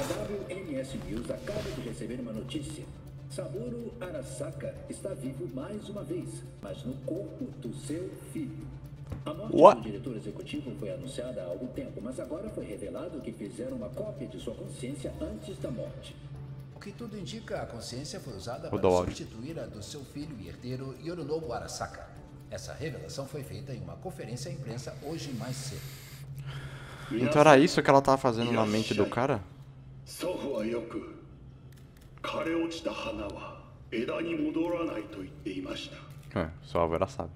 WNS News acaba de receber uma notícia. Saburo Arasaka está vivo mais uma vez, mas no corpo do seu filho. A morte do diretor executivo foi anunciada há algum tempo, mas agora foi revelado que fizeram uma cópia de sua consciência antes da morte. O que tudo indica, a consciência foi usada para substituir a do seu filho e herdeiro Yorinobu Arasaka. Essa revelação foi feita em uma conferência à imprensa hoje mais cedo. Então era isso que ela tava fazendo na mente do cara? Sua avó ela sabe.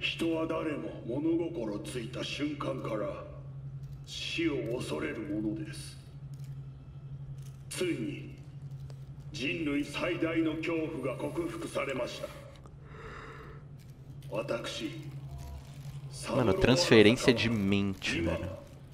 Mano, transferência de mente, velho.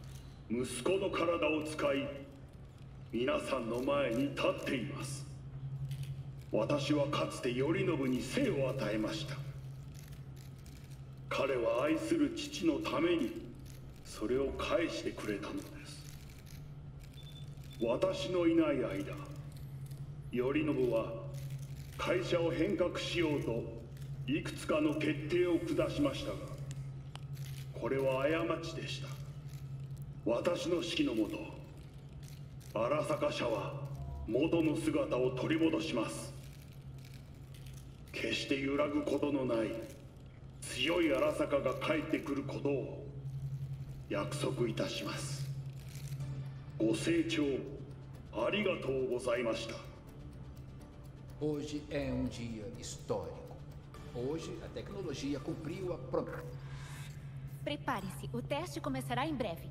Hoje é um dia histórico. Hoje a tecnologia cumpriu a promessa. Prepare-se, o teste começará em breve.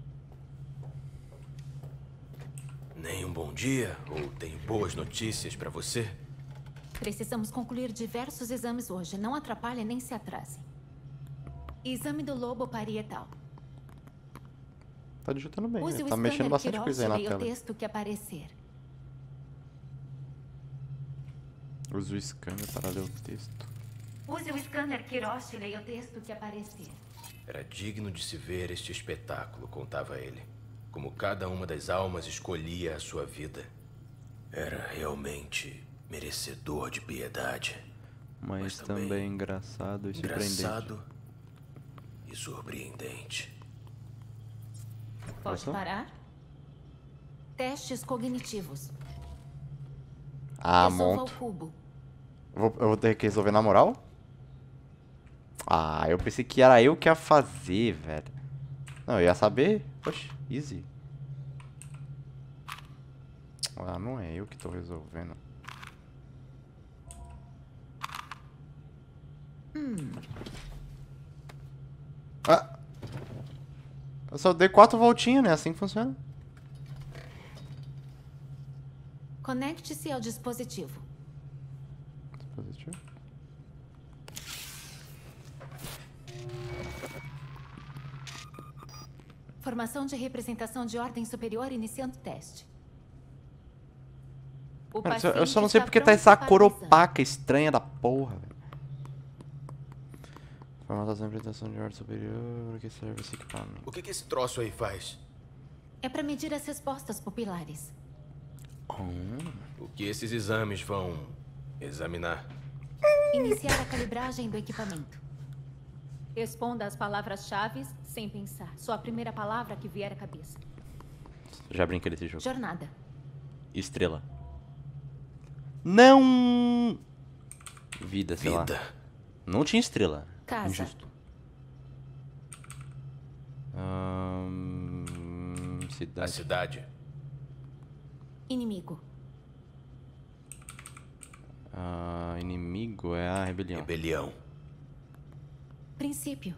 Nem um bom dia, ou tenho boas notícias pra você? Precisamos concluir diversos exames hoje. Não atrapalhe nem se atrase. Exame do lobo parietal. Tá digitando bem, Use tá mexendo bastante coisa aí na leia tela. o texto que aparecer. Use o scanner para ler o texto. Use o scanner Kiroshi e leia o texto que aparecer. Era digno de se ver este espetáculo, contava ele. Como cada uma das almas escolhia a sua vida. Era realmente merecedor de piedade. Mas também engraçado e surpreendente. Engraçado e surpreendente. Pode parar? Testes cognitivos. Ah, Resolva monto. o cubo. Eu vou ter que resolver na moral? Ah, eu pensei que era eu que ia fazer, velho. Não, eu ia saber. Oxe, easy. Ah, não é eu que tô resolvendo. Ah! Eu só dei 4 voltinhas, né? Assim que funciona. Conecte-se ao dispositivo. Dispositivo. Formação de representação de ordem superior iniciando teste. O Cara, eu paciente só não sei está porque tá pronto essa para cor o exame. opaca estranha da porra, velho. Formação de representação de ordem superior. Pra que serve esse equipamento? O que esse troço aí faz? É para medir as respostas pupilares. O que esses exames vão examinar? Iniciar a calibragem do equipamento. Responda as palavras-chave sem pensar. Só a primeira palavra que vier à cabeça. Já brinquei desse jogo. Jornada. Estrela. Não! Vida, sei lá. Não tinha estrela. Casa. Injusto. Cidade. A cidade. Inimigo. Inimigo é a rebelião. Rebelião. Princípio.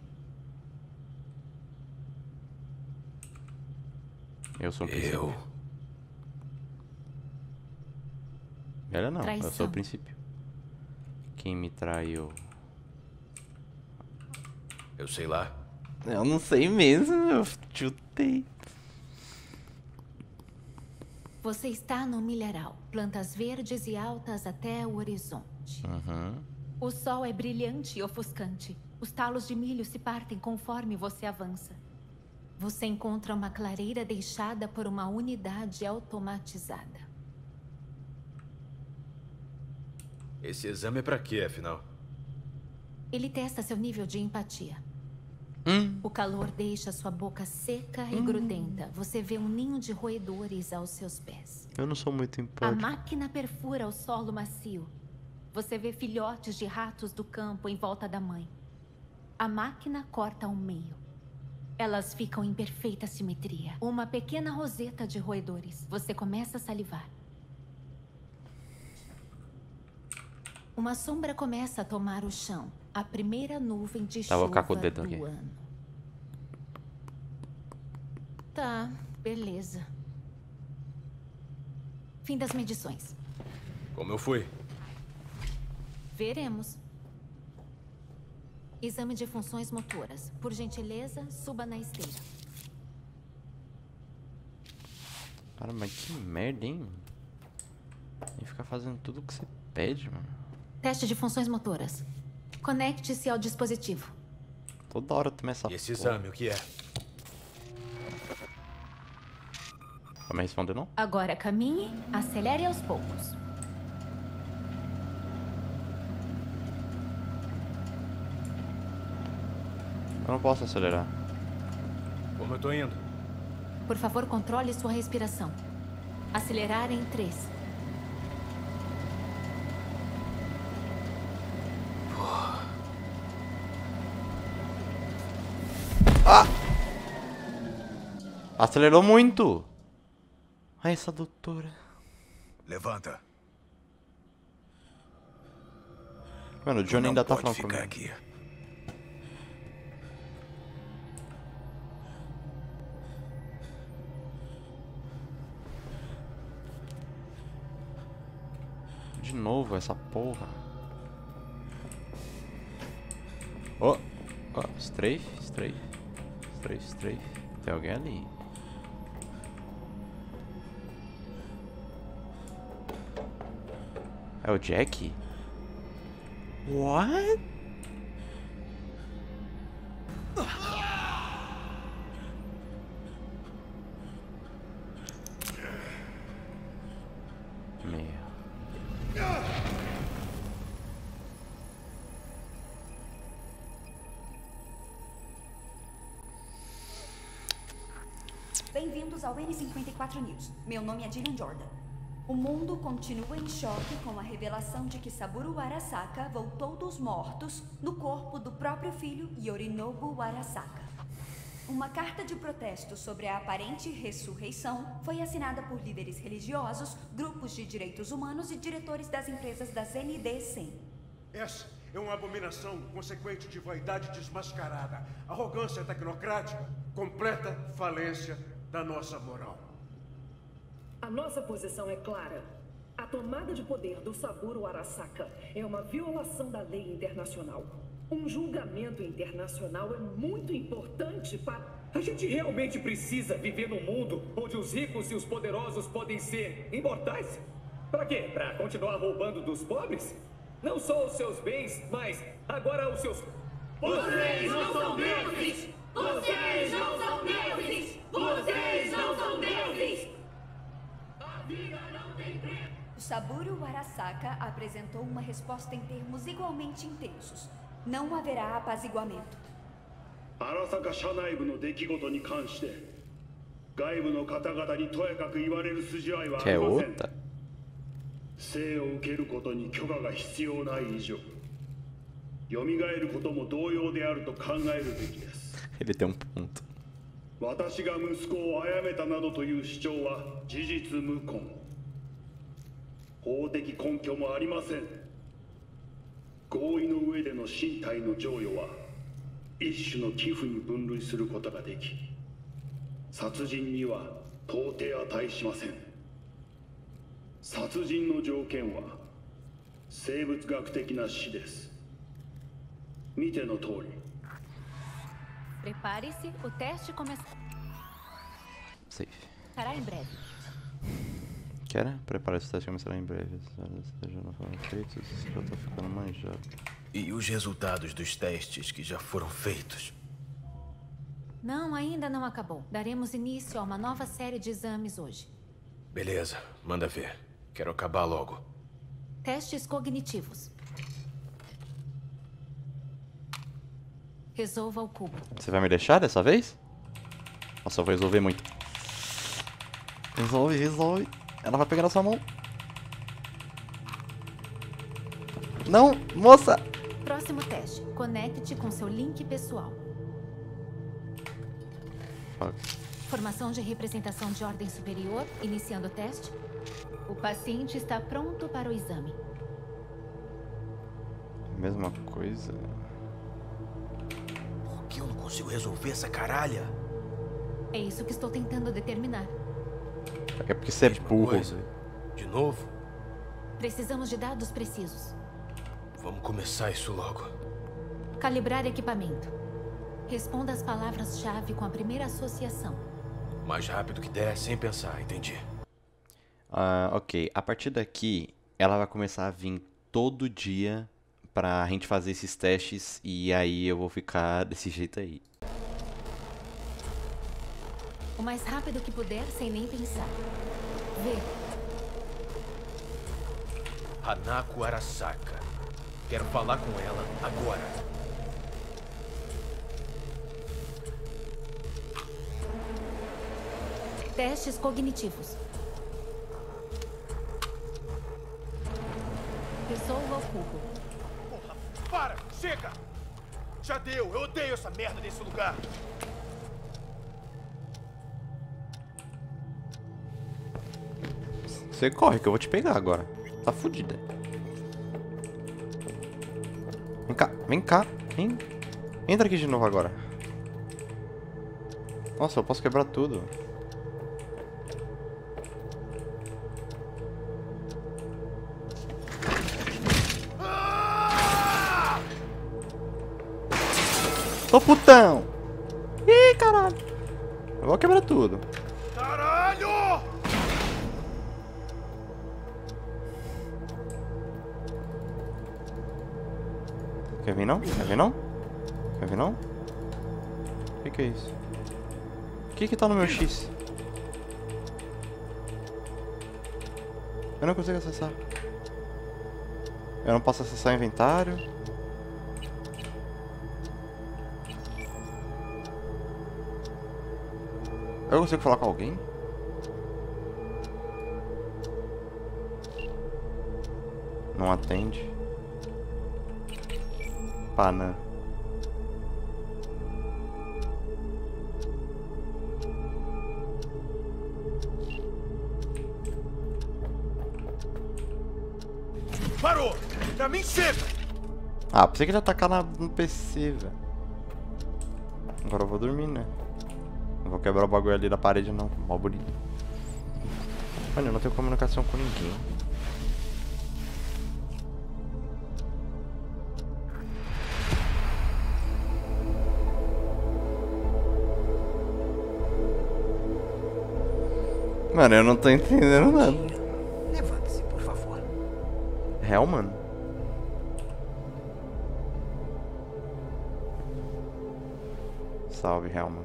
Eu sou o princípio. Ela não, eu sou o princípio. Quem me traiu? Eu sei lá. Eu não sei mesmo, eu chutei. Você está no milharal. Plantas verdes e altas até o horizonte. O sol é brilhante e ofuscante. Os talos de milho se partem conforme você avança. Você encontra uma clareira deixada por uma unidade automatizada. Esse exame é pra quê, afinal? Ele testa seu nível de empatia. O calor deixa sua boca seca e grudenta. Você vê um ninho de roedores aos seus pés. Eu não sou muito A empático. máquina perfura o solo macio. Você vê filhotes de ratos do campo em volta da mãe. A máquina corta ao meio. Elas ficam em perfeita simetria. Uma pequena roseta de roedores. Você começa a salivar. Uma sombra começa a tomar o chão. A primeira nuvem de Tá, vou ficar com o chuva dedo do aqui. ano. Tá, beleza. Fim das medições. Como eu fui? Veremos. Exame de funções motoras. Por gentileza, suba na esteira. Cara, mas que merda, hein? Tem que ficar fazendo tudo o que você pede, mano. Teste de funções motoras. Conecte-se ao dispositivo. Toda hora tem essa E esse porra. exame, o que é? Vai me responder, não? Agora caminhe, acelere aos poucos. Eu não posso acelerar. Como eu tô indo? Por favor, controle sua respiração. Acelerar em 3. Acelerou muito! Ai, essa doutora. Levanta. Mano, o Johnny ainda tá falando ficar comigo. aqui. De novo essa porra. Oh, strafe. Tem alguém ali. É o Jack? What? Bem-vindos ao N54 News. Meu nome é Jillian Jordan. O mundo continua em choque com a revelação de que Saburo Arasaka voltou dos mortos no corpo do próprio filho Yorinobu Arasaka. Uma carta de protesto sobre a aparente ressurreição foi assinada por líderes religiosos, grupos de direitos humanos e diretores das empresas da ZND-100. Essa é uma abominação consequente de vaidade desmascarada, arrogância tecnocrática, completa falência da nossa moral. A nossa posição é clara. A tomada de poder do Saburo Arasaka é uma violação da lei internacional. Um julgamento internacional é muito importante para... A gente realmente precisa viver num mundo onde os ricos e os poderosos podem ser imortais? Pra quê? Pra continuar roubando dos pobres? Não só os seus bens, mas agora os seus... Vocês não são deuses! Vocês não são deuses! Vocês não são deuses! A vida não tem preço! O Saburo Arasaka apresentou uma resposta em termos igualmente intensos. Não haverá apaziguamento. Arasaka 社内部の出来事に関して外部の方々にとやかく言われる筋合いはありません。生を受けることに許可が必要ない以上、蘇ることも同様であると考えるべきです。 Ele tem ponto. 私が息子を殺めたなどという主張は事実無根。法的根拠もありません。合意の上での身体の贈与は一種の寄付に分類することができ、殺人には到底値しません。殺人の条件は生物学的な死です。見ての通り。 Prepare-se, o teste começa. Safe. Estará em breve. Quer? Prepare-se, o teste começará em breve. Já não foram feitos, já tô ficando manjado. E os resultados dos testes que já foram feitos? Não, ainda não acabou. Daremos início a uma nova série de exames hoje. Beleza, manda ver. Quero acabar logo. Testes cognitivos. Resolva o cubo. Você vai me deixar dessa vez? Nossa, eu vou resolver muito. Resolve, resolve. Ela vai pegar na sua mão. Não, moça! Próximo teste. Conecte com seu link pessoal. Formação de representação de ordem superior. Iniciando o teste. O paciente está pronto para o exame. Mesma coisa. Por que eu não consigo resolver essa caralha? É isso que estou tentando determinar. É porque você é burro. De novo? Precisamos de dados precisos. Vamos começar isso logo. Calibrar equipamento. Responda as palavras-chave com a primeira associação. O mais rápido que der, sem pensar, entendi. Ok, a partir daqui, ela vai começar a vir todo dia pra gente fazer esses testes e aí eu vou ficar desse jeito aí. O mais rápido que puder, sem nem pensar. Vê. Hanako Arasaka. Quero falar com ela agora. Testes cognitivos. Resolva o cubo. Porra, para! Chega! Já deu! Eu odeio essa merda desse lugar! Você corre que eu vou te pegar agora. Tá fodida. Vem cá, vem cá. Vem. Entra aqui de novo agora. Nossa, eu posso quebrar tudo. Ô putão! Ih, caralho! Eu vou quebrar tudo. Caralho! Quer vir não? Quer vir não? Quer vir não? O que é isso? O que tá no meu X? Eu não consigo acessar. Eu não posso acessar o inventário. Eu consigo falar com alguém? Não atende. Panã. Parou! Pra mim chega! Ah, pensei que ele ia atacar no PC, velho. Agora eu vou dormir, né? Não vou quebrar o bagulho ali da parede, não. Mó bonito. Mano, eu não tenho comunicação com ninguém. Mano, eu não tô entendendo nada. Levante-se, por favor. Hellman? Salve, Hellman.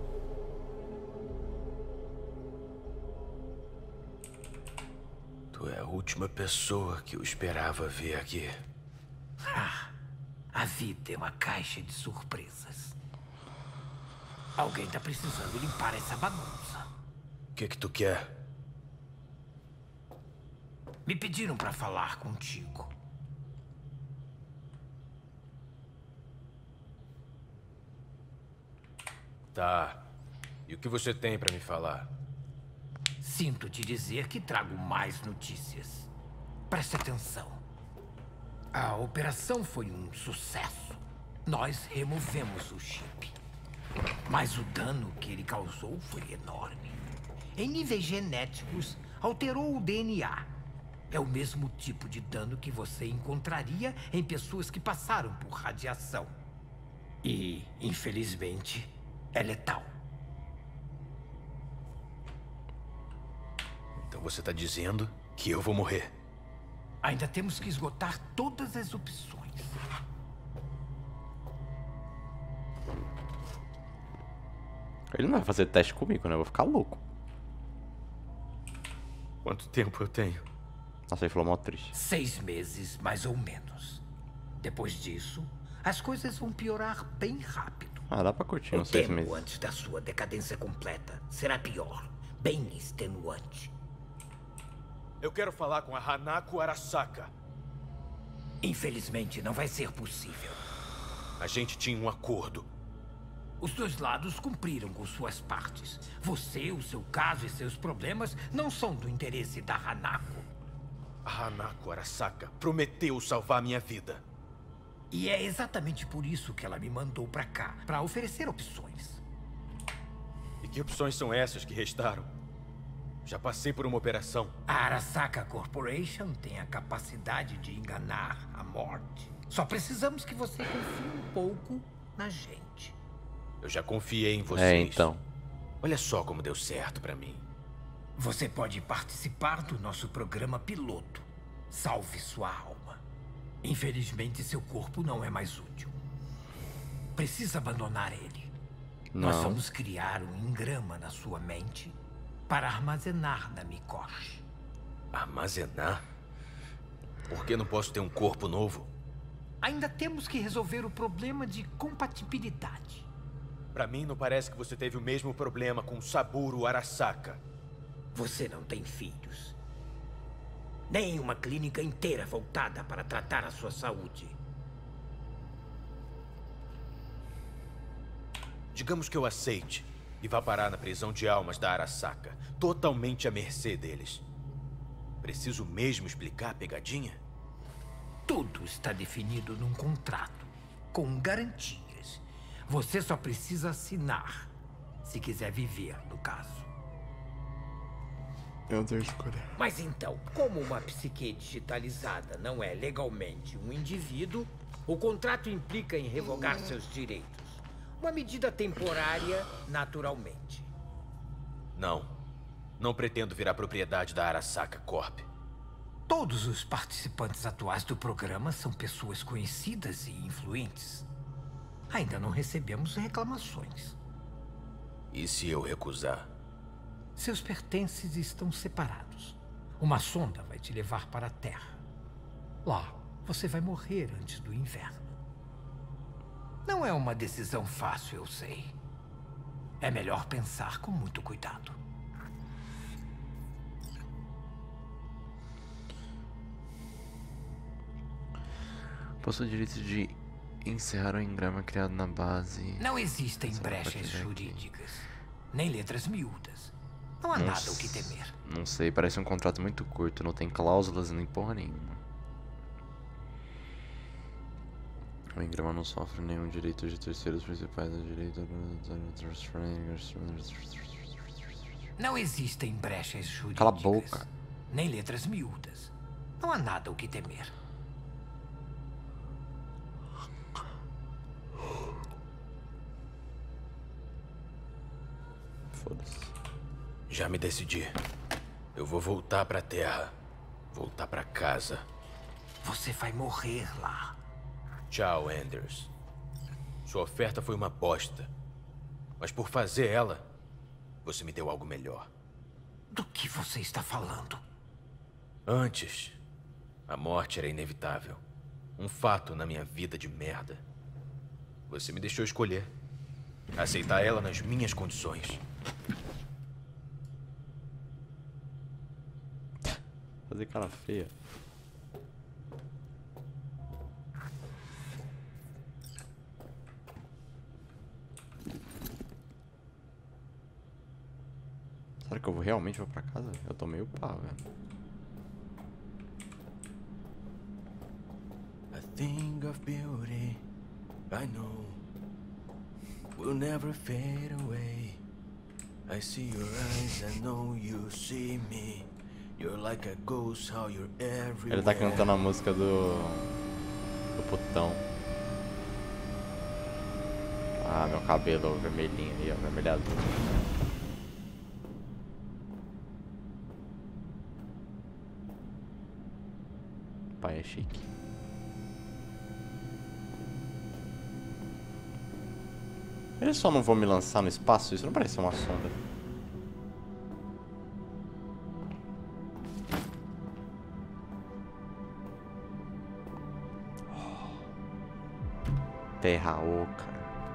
Tu é a última pessoa que eu esperava ver aqui. A vida é uma caixa de surpresas. Alguém tá precisando limpar essa bagunça. O que tu quer? Me pediram pra falar contigo. Tá. E o que você tem pra me falar? Sinto te dizer que trago mais notícias. Preste atenção. A operação foi um sucesso. Nós removemos o chip. Mas o dano que ele causou foi enorme. Em níveis genéticos, alterou o DNA. É o mesmo tipo de dano que você encontraria em pessoas que passaram por radiação. E, infelizmente, é letal. Então você tá dizendo que eu vou morrer? Ainda temos que esgotar todas as opções. Ele não vai fazer teste comigo, né? Eu vou ficar louco. Quanto tempo eu tenho? Nossa, ele falou mó triste. 6 meses, mais ou menos. Depois disso, as coisas vão piorar bem rápido. Ah, dá pra curtir uns O 6 tempo meses. antes da sua decadência completa será pior. Bem extenuante. Eu quero falar com a Hanako Arasaka. Infelizmente, não vai ser possível. A gente tinha um acordo. Os dois lados cumpriram com suas partes. Você, o seu caso e seus problemas não são do interesse da Hanako. A Hanako Arasaka prometeu salvar minha vida. E é exatamente por isso que ela me mandou pra cá, pra oferecer opções. E que opções são essas que restaram? Já passei por uma operação. A Arasaka Corporation tem a capacidade de enganar a morte. Só precisamos que você confie um pouco na gente. Eu já confiei em vocês. É, então. Olha só como deu certo pra mim. Você pode participar do nosso programa piloto. Salve sua alma. Infelizmente, seu corpo não é mais útil. Precisa abandonar ele. Não. Nós vamos criar um engrama na sua mente para armazenar na Mikoshi. Armazenar? Por que não posso ter um corpo novo? Ainda temos que resolver o problema de compatibilidade. Pra mim, não parece que você teve o mesmo problema com Saburo Arasaka. Você não tem filhos. Nem uma clínica inteira voltada para tratar a sua saúde. Digamos que eu aceite e vá parar na prisão de almas da Arasaka, totalmente à mercê deles. Preciso mesmo explicar a pegadinha? Tudo está definido num contrato, com garantias. Você só precisa assinar, se quiser viver, no caso. Eu tenho escolha. Mas então, como uma psique digitalizada não é legalmente um indivíduo, o contrato implica em revogar seus direitos. Uma medida temporária, naturalmente. Não. Não pretendo virar propriedade da Arasaka Corp. Todos os participantes atuais do programa são pessoas conhecidas e influentes. Ainda não recebemos reclamações. E se eu recusar? Seus pertences estão separados. Uma sonda vai te levar para a Terra. Lá, você vai morrer antes do inverno. Não é uma decisão fácil, eu sei. É melhor pensar com muito cuidado. Possui o direito de encerrar o engrama criado na base. Não existem brechas jurídicas, nem letras miúdas. Não há nada o que temer. Não sei, parece um contrato muito curto, não tem cláusulas nem porra nenhuma. O engrama não sofre nenhum direito de terceiros principais do direito. Não existem brechas jurídicas. Cala a boca. Nem letras miúdas. Não há nada o que temer. Foda-se. Já me decidi. Eu vou voltar pra Terra. Voltar pra casa. Você vai morrer lá. Tchau, Anders. Sua oferta foi uma bosta. Mas por fazer ela, você me deu algo melhor. Do que você está falando? Antes, a morte era inevitável. Um fato na minha vida de merda. Você me deixou escolher. Aceitar ela nas minhas condições. Fazer cara feia. Será que eu realmente vou pra casa? Eu tô meio pá, velho. A thing of beauty, I know, will never fade away. I see your eyes, I know you see me. You're like a ghost, how you're everywhere. Ele tá cantando a música do putão. Ah, meu cabelo vermelhinho aí, ó, vermelhado. Pai é chique. Eles só não vão me lançar no espaço? Isso não parece uma sonda. Terra oca.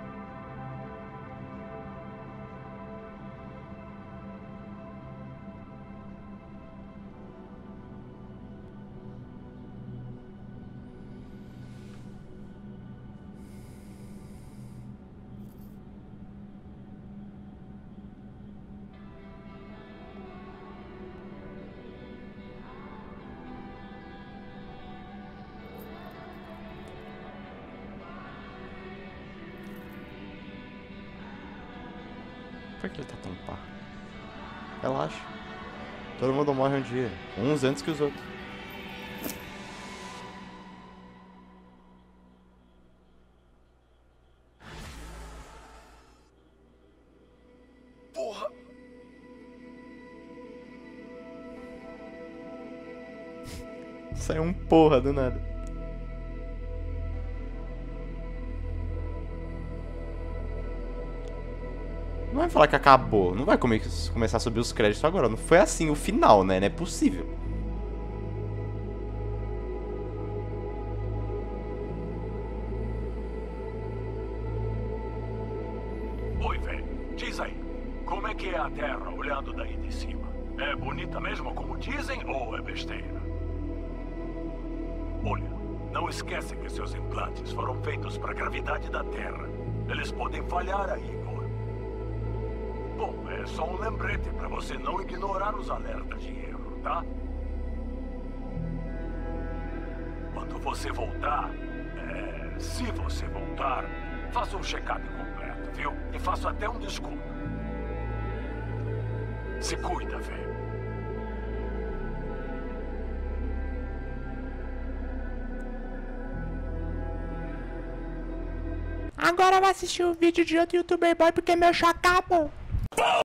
Por que ele tá tão pá? Relaxa. Todo mundo morre um dia. Uns antes que os outros. Porra! Saiu um porra do nada. Não vai falar que acabou. Não vai começar a subir os créditos agora. Não foi assim o final, né? Não é possível. Oi, velho. Diz aí. Como é que é a Terra olhando daí de cima? É bonita mesmo como dizem ou é besteira? Olha, não esquece que seus implantes foram feitos para a gravidade da Terra. Eles podem falhar aí, Igor. Bom, é só um lembrete para você não ignorar os alertas de erro, tá? Quando você voltar, se você voltar, faça um check-up completo, viu? E faça até um desconto. Se cuida, velho. Agora eu vou assistir o vídeo de outro youtuber boy porque meu chá acabou.